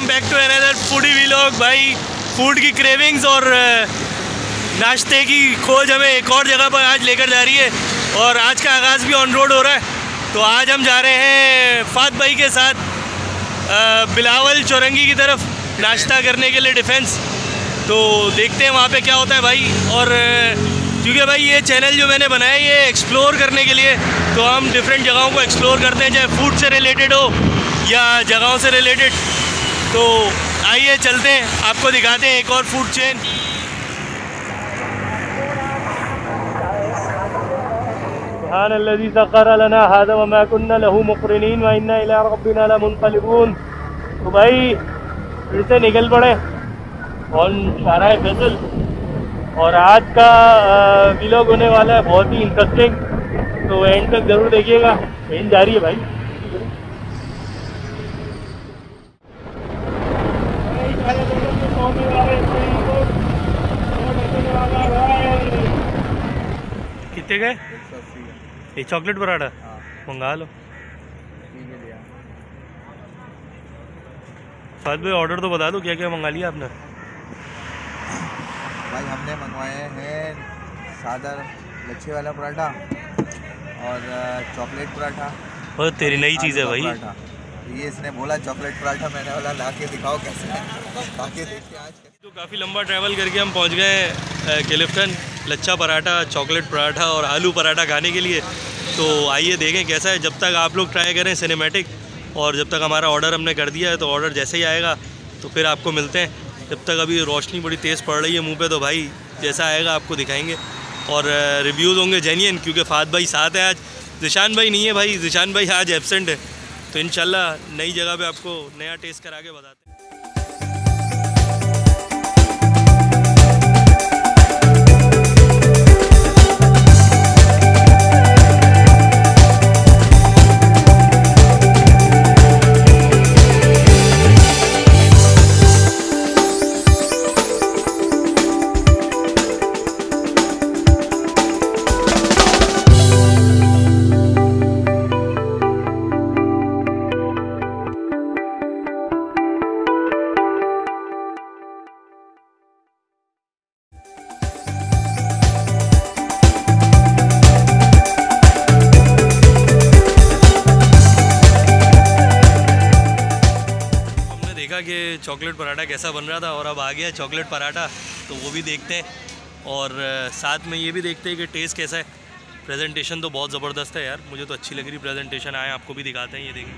Welcome back to another foodie vlog. भाई food की cravings और नाश्ते की खोज हमें एक और जगह पर आज लेकर जा रही है और आज का आगाज़ भी ऑन रोड हो रहा है। तो आज हम जा रहे हैं फात भाई के साथ बिलावल चौरंगी की तरफ नाश्ता करने के लिए डिफेंस। तो देखते हैं वहाँ पे क्या होता है भाई। और क्योंकि भाई ये चैनल जो मैंने बनाया है ये एक्सप्लोर करने के लिए, तो हम डिफरेंट जगहों को एक्सप्लोर करते हैं, चाहे फूड से रिलेटेड हो या जगहों से रिलेटेड। तो आइए चलते हैं, आपको दिखाते हैं एक और फूड चेन। सुब्हानल्लज़ी सख़्ख़र लना हाज़ा व मा कुन्ना लहू मुक़रिनीन व इन्ना इला रब्बिना लमुनक़लिबून। तो भाई फिर से निकल पड़े ऑन शाहराह फैसल और आज का व्लॉग होने वाला है बहुत ही इंटरेस्टिंग, तो एंड तक ज़रूर देखिएगा। ट्रेन जा रही है भाई। कितने गए? एक चॉकलेट पराठा मंगा लो। फात भाई ऑर्डर तो बता दो, क्या क्या मंगा लिया आपने? भाई हमने मंगवाए हैं सादा लच्छे वाला पराठा और चॉकलेट पराठा। और तेरी नई चीज़ है भाई ये इसने बोला चॉकलेट पराठा, मैंने बोला ला के दिखाओ कैसे है, ताकि देखते आज। तो काफ़ी लंबा ट्रैवल करके हम पहुंच गए क्लिफ्टन लच्छा पराठा, चॉकलेट पराठा और आलू पराठा खाने के लिए। तो आइए देखें कैसा है। जब तक आप लोग ट्राई करें सिनेमैटिक, और जब तक हमारा ऑर्डर हमने कर दिया है तो ऑर्डर जैसे ही आएगा तो फिर आपको मिलते हैं। जब तक अभी रोशनी बड़ी तेज़ पड़ रही है मुंह पे, तो भाई जैसा आएगा आपको दिखाएंगे और रिव्यूज़ होंगे जेन्युइन, क्योंकि फात भाई साथ है आज। ज़िशान भाई नहीं है भाई, ज़िशान भाई आज एब्सेंट है। तो इंशाल्लाह नई जगह पे आपको नया टेस्ट करा के बताते हैं। कि चॉकलेट पराठा कैसा बन रहा था और अब आ गया चॉकलेट पराठा, तो वो भी देखते हैं और साथ में ये भी देखते हैं कि टेस्ट कैसा है। प्रेजेंटेशन तो बहुत ज़बरदस्त है यार, मुझे तो अच्छी लग रही प्रेजेंटेशन। आए आपको भी दिखाते हैं, ये देखें।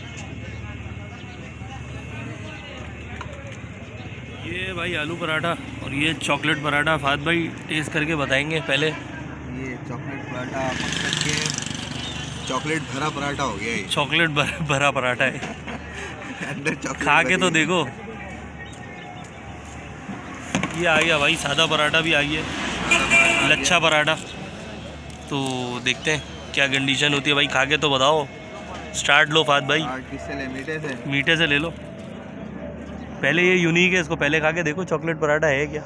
ये भाई आलू पराठा और ये चॉकलेट पराठा। फात भाई टेस्ट करके बताएंगे पहले। ये चॉकलेट पराठा मतलब के चॉकलेट भरा पराठा हो गया। ये चॉकलेट भरा पराठा है अंदर खा के तो देखो। ये आ गया भाई सादा पराठा भी आ गया, लच्छा पराठा। तो देखते हैं क्या कंडीशन होती है भाई, खा के तो बताओ। स्टार्ट लो फात भाई। किससे ले? मीठे से। मीठे से ले लो पहले। ये यूनिक है, इसको पहले खा के देखो चॉकलेट पराठा है क्या।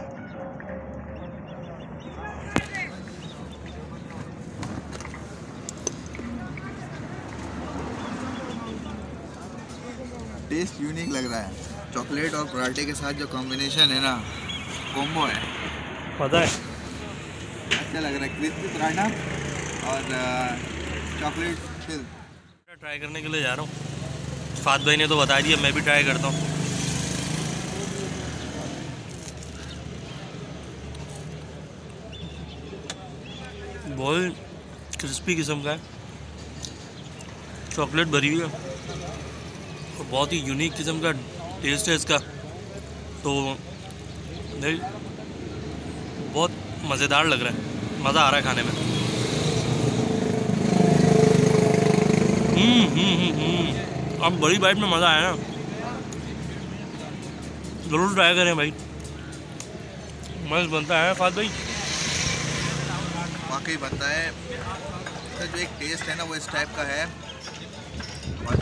टेस्ट यूनिक लग रहा है। चॉकलेट और पराठे के साथ जो कॉम्बिनेशन है ना, कॉम्बो है, पता है अच्छा लग रहा है। क्रिस्पी पराठा और चॉकलेट फिल। ट्राई करने के लिए जा रहा हूँ। फात भाई ने तो बता दिया, मैं भी ट्राई करता हूँ। बहुत क्रिस्पी किस्म का है, चॉकलेट भरी हुई है और बहुत ही यूनिक किस्म का टेस्ट है इसका। तो नहीं, बहुत मज़ेदार लग रहा है, मज़ा आ रहा है खाने में। अब बड़ी बाइट में मज़ा आया ना, ज़रूर ट्राई करें भाई, मस्त बनता है फात भाई। वाकई बनता है। तो जो एक टेस्ट है ना वो इस टाइप का है। और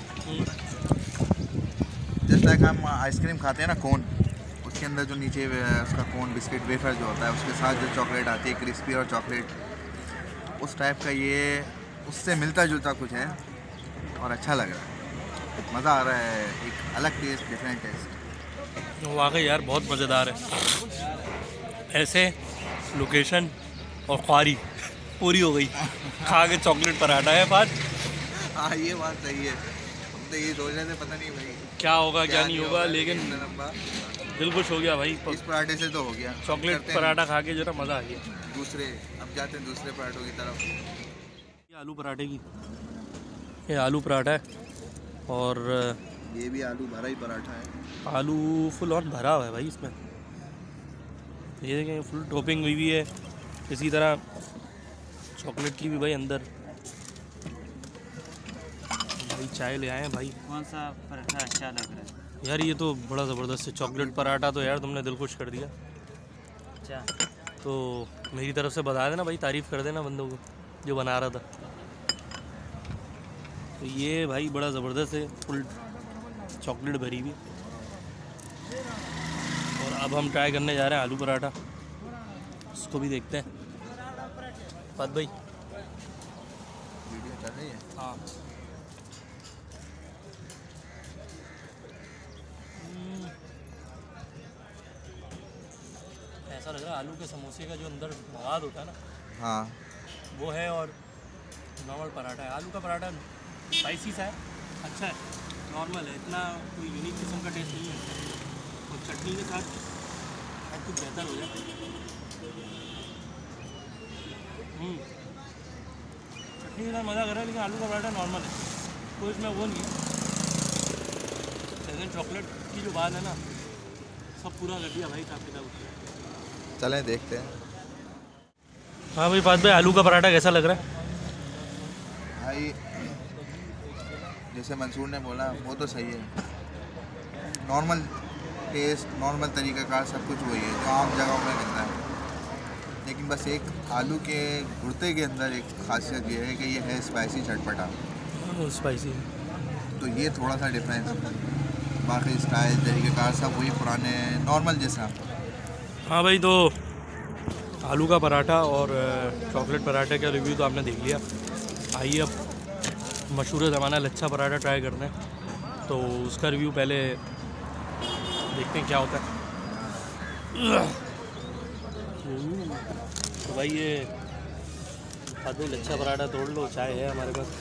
जैसे लाइक हम आइसक्रीम खाते हैं ना, कोन, उसके अंदर जो नीचे उसका कोन बिस्किट वेफर जो होता है, उसके साथ जो चॉकलेट आती है क्रिस्पी और चॉकलेट, उस टाइप का ये उससे मिलता जुलता कुछ है और अच्छा लग रहा है। मज़ा आ रहा है, एक अलग टेस्ट, डिफरेंट टेस्ट। वाकई यार बहुत मज़ेदार है। ऐसे लोकेशन और ख्वारी पूरी हो गई खा के चॉकलेट पराठा है बात। हाँ ये बात सही है, हम तो ये सोच रहे थे पता नहीं भाई क्या होगा क्या नहीं होगा, लेकिन लंबा दिल खुश हो गया भाई। इस पराठे से तो हो गया। चॉकलेट पराठा खा के जो ना मज़ा आ गया। दूसरे अब जाते हैं दूसरे पराठों की तरफ। ये आलू पराठे की, ये आलू पराठा है और ये भी आलू भरा ही पराठा है। आलू फुल ऑन भरा हुआ है भाई इसमें। ये देखें फुल टॉपिंग हुई भी है, इसी तरह चॉकलेट की भी भाई अंदर। भाई चाय ले आए हैं भाई। कौन सा पराठा अच्छा लग रहा है यार ये तो बड़ा ज़बरदस्त है चॉकलेट पराठा, तो यार तुमने दिल खुश कर दिया। अच्छा तो मेरी तरफ से बता देना भाई, तारीफ़ कर देना बंदों को जो बना रहा था। तो ये भाई बड़ा ज़बरदस्त है, फुल चॉकलेट भरी हुई। और अब हम ट्राई करने जा रहे हैं आलू पराठा, उसको भी देखते हैं। बात भाई वीडियो चल रही है। हाँ ऐसा लग रहा है आलू के समोसे का जो अंदर मवाद होता है ना, हाँ वो है, और नॉर्मल पराठा है। आलू का पराठा स्पाइसी सा है, अच्छा है, नॉर्मल है, इतना कोई यूनिक किस्म का टेस्ट नहीं है। और चटनी के साथ सब कुछ बेहतर हो जाए। चटनी के साथ मज़ा कर रहा है, लेकिन आलू का पराठा नॉर्मल है, तो इसमें वो नहीं है। लेकिन चॉकलेट की जो बात है ना, सब पूरा कर दिया भाई साहब किताब। चलें देखते हैं। हाँ भाई बात भाई, आलू का पराठा कैसा लग रहा है? भाई जैसे मंसूर ने बोला वो तो सही है, नॉर्मल टेस्ट, नॉर्मल तरीक़ाकार सब कुछ वही है जो आम जगहों में मिलता है। लेकिन बस एक आलू के भुर्ते के अंदर एक खासियत ये है कि ये है स्पाइसी, चटपटा। स्पाइसी, तो ये थोड़ा सा डिफरेंस है। बाकी स्टाइल, तरीक़ाकार सब वही पुराने नॉर्मल जैसा। हाँ भाई, तो आलू का पराठा और चॉकलेट पराठे का रिव्यू तो आपने देख लिया। आइए अब मशहूर ज़माना लच्छा पराठा ट्राई करते हैं, तो उसका रिव्यू पहले देखते हैं क्या होता है। तो भाई ये आधे लच्छा पराठा तोड़ लो, चाय है हमारे पास।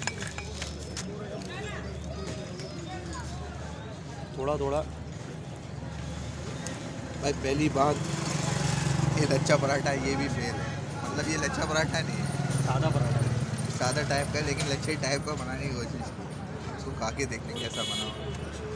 थोड़ा थोड़ा भाई पहली बात, ये लच्छा पराठा ये भी फेल है। मतलब ये लच्छा पराठा नहीं है, सादा पराठा है। सादा टाइप का, लेकिन लच्छे टाइप का बनाने की कोशिश की। उसको खा के देखने कैसा बना हो।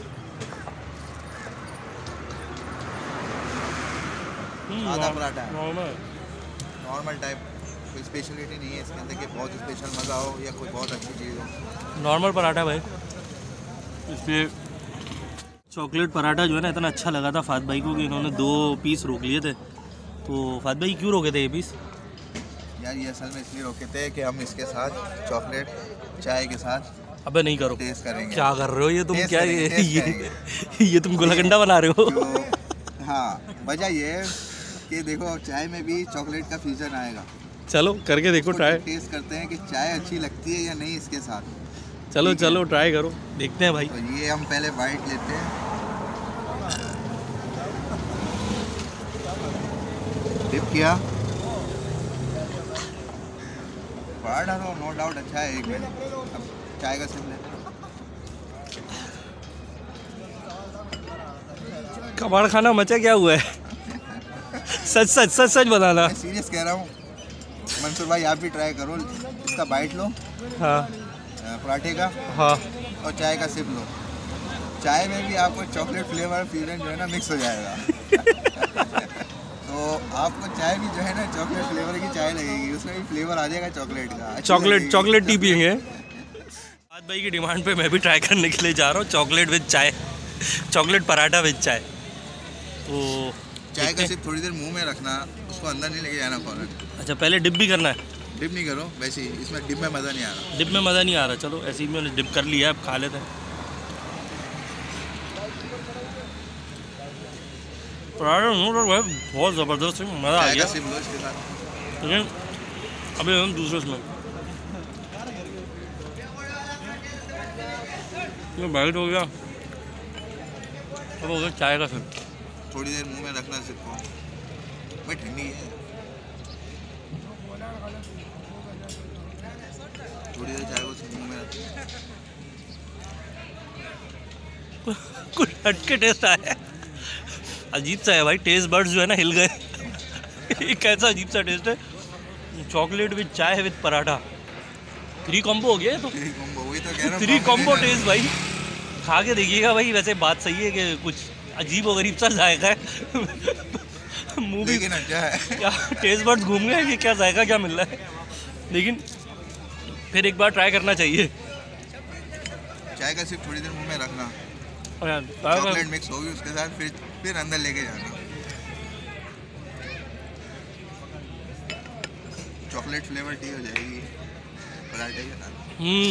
सादा पराठा है, नॉर्मल टाइप, कोई स्पेशलिटी नहीं है इसके अंदर कि बहुत स्पेशल मज़ा हो या कोई बहुत अच्छी चीज़ हो। नॉर्मल पराठा भाई। इसलिए चॉकलेट पराठा जो है ना इतना अच्छा लगा था फात भाई को कि इन्होंने 2 पीस रोक लिए थे। तो फात भाई क्यों रोके थे ये पीस? यार ये असल में इसलिए रोके थे कि हम इसके साथ चॉकलेट चाय के साथ अबे नहीं करो, टेस्ट करेंगे। क्या कर रहे हो ये तुम? टेस्ट क्या करेंगे, ये तुम गुलाकंडा बना रहे हो? तो हाँ, वजह ये है कि देखो चाय में भी चॉकलेट का फ्यूजन आएगा। चलो करके देखो ट्राई। टेस्ट करते हैं कि चाय अच्छी लगती है या नहीं इसके साथ। चलो चलो ट्राई करो, देखते हैं भाई। तो ये हम पहले वाइट लेते हैं, डिप किया, पराठा तो नो डाउट अच्छा है। एक मिनट, अब चाय का सिप लेते हैं। कबाड़ खाना मचा क्या हुआ है? सच सच सच सच बताना। मैं सीरियस कह रहा हूँ मंसूर भाई, आप भी ट्राई करो, इसका बाइट लो, हाँ पराठे का, हाँ, और चाय का सिप लो। चाय में भी आपको चॉकलेट फ्लेवर फ्यूजन जो है ना मिक्स हो जाएगा। तो आपको चाय भी जो है ना चॉकलेट फ्लेवर की चाय लगेगी, उसमें भी फ्लेवर आ जाएगा चॉकलेट का। चॉकलेट टी पियेंगे। फात भाई की डिमांड पे मैं भी ट्राई करने के लिए जा रहा हूँ chocolate with chai, chocolate paratha with chai. तो चाय का सिप थोड़ी देर मुंह में रखना, उसको अंदर नहीं लेके जाना फौरन। अच्छा पहले डिप भी करना है? डिप नहीं करो, वैसे ही इसमें डिप में मज़ा नहीं आ रहा। डिप में मज़ा नहीं आ रहा, चलो ऐसे ही मैंने डिप कर लिया, अब खा लेते हैं। पराठा बहुत ज़बरदस्त है, मज़ा आ गया। सिप लो इसके साथ। लेकिन अभी हम दूसरे उसमें ये बैठ हो गया, अब हो गया चाय का सिर्फ। थोड़ी देर मुंह में रखना सीखो भाई, ठंडी है। थोड़ी देर चाय को मुंह में रख। कुछ हटके टेस्ट आया, अजीब सा है भाई, टेस्ट बर्ड्स जो है ना हिल गए। ये कैसा अजीब सा टेस्ट है, chocolate with chai with paratha, 3 combo हो गया तो। वही तो कह रहा हूं, 3 कॉम्बो टेस्ट भाई, खा के देखिएगा भाई। वैसे बात सही है कि कुछ अजीब और गरीब सा जायका है। मुँह भी क्या टेस्ट बर्ड्स घूम गए कि क्या जायका क्या मिल रहा है, लेकिन फिर एक बार ट्राई करना चाहिए। चाय का सिर्फ थोड़ी देर मुंह में रखना, चॉकलेट चॉकलेट मिक्स होगी उसके साथ, फिर अंदर लेके जाना। चॉकलेट फ्लेवर टी हो जाएगी पराठे के साथ।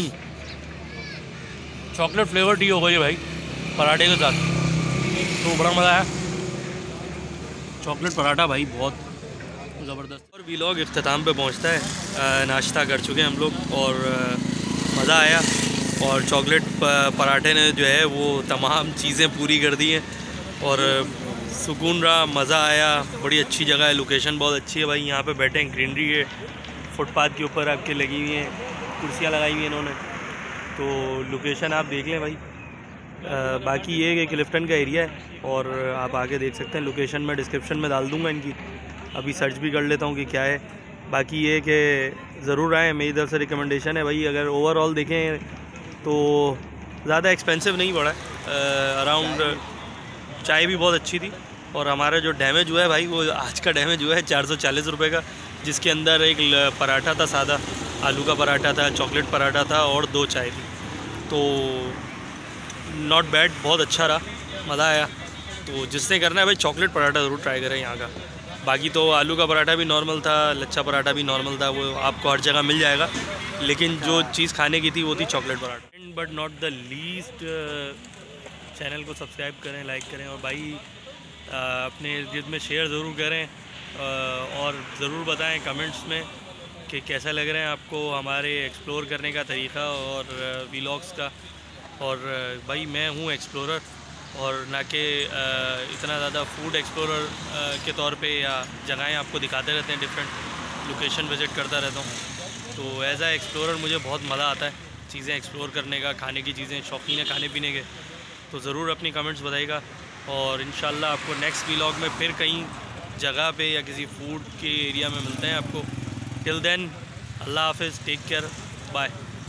चॉकलेट फ्लेवर टी हो गई है भाई पराठे के साथ, तो बड़ा मज़ा आया। चॉकलेट पराठा भाई बहुत ज़बरदस्त। और वीलॉग इख्तिताम पे पहुंचता है। नाश्ता कर चुके हैं हम लोग और मज़ा आया, और चॉकलेट पराठे ने जो है वो तमाम चीज़ें पूरी कर दी हैं और सुकून रहा, मज़ा आया। बड़ी अच्छी जगह है, लोकेशन बहुत अच्छी है भाई। यहाँ पे बैठे हैं, ग्रीनरी है, फुटपाथ के ऊपर आपके लगी हुई हैं, कुर्सियाँ लगाई हुई हैं इन्होंने, तो लोकेशन आप देख लें भाई। बाकी ये कि क्लिफ्टन का एरिया है और आप आगे देख सकते हैं। लोकेशन मैं डिस्क्रिप्शन में डाल दूँगा इनकी, अभी सर्च भी कर लेता हूँ कि क्या है। बाकी ये कि ज़रूर आएँ, मेरी तरफ से रिकमेंडेशन है भाई। अगर ओवरऑल देखें तो ज़्यादा एक्सपेंसिव नहीं पड़ा है, अराउंड चाय भी बहुत अच्छी थी। और हमारा जो डैमेज हुआ है भाई, वो आज का डैमेज हुआ है 440 रुपये का, जिसके अंदर एक पराठा था, सादा आलू का पराठा था, चॉकलेट पराठा था और 2 चाय थी। तो नॉट बैड, बहुत अच्छा रहा, मज़ा आया। तो जिसने करना है भाई चॉकलेट पराठा ज़रूर ट्राई करें यहाँ का। बाकी तो आलू का पराठा भी नॉर्मल था, लच्छा पराठा भी नॉर्मल था, वो आपको हर जगह मिल जाएगा। लेकिन जो चीज़ खाने की थी वो थी chocolate paratha. But not the least, channel को सब्सक्राइब करें, लाइक करें और भाई अपने इर्द गिर्द में शेयर ज़रूर करें और ज़रूर बताएं कमेंट्स में कि कैसा लग रहा है आपको हमारे एक्सप्लोर करने का तरीक़ा और व्लॉग्स का। और भाई मैं हूँ एक्सप्लोरर और ना कि इतना ज़्यादा फूड एक्सप्लोरर के तौर पे, या जगहें आपको दिखाते रहते हैं, डिफरेंट लोकेशन विज़िट करता रहता हूँ। तो एज़ आ एक्सप्लोरर मुझे बहुत मज़ा आता है चीज़ें एक्सप्लोर करने का, खाने की चीज़ें, शौकीन है खाने पीने के। तो ज़रूर अपनी कमेंट्स बताइएगा और इंशाल्लाह आपको नेक्स्ट व्लॉग में फिर कहीं जगह पे या किसी फूड के एरिया में मिलते हैं आपको। टिल देन अल्लाह हाफ़िज़, टेक केयर, बाय।